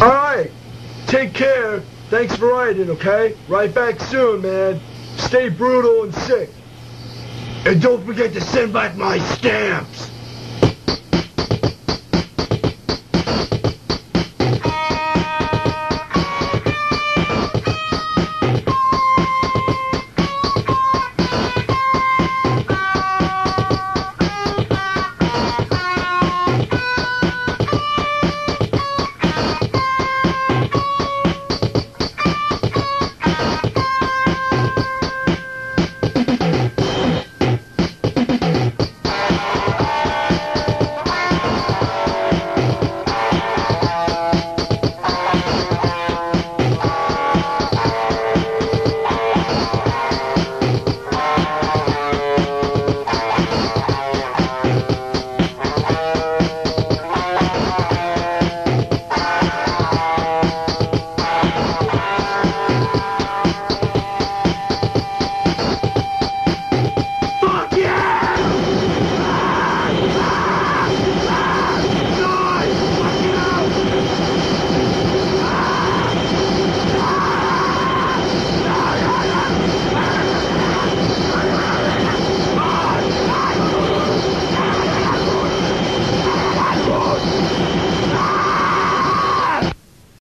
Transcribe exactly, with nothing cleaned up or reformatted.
Alright, take care. Thanks for writing, okay? Write back soon, man. Stay brutal and sick. And don't forget to send back my stamps.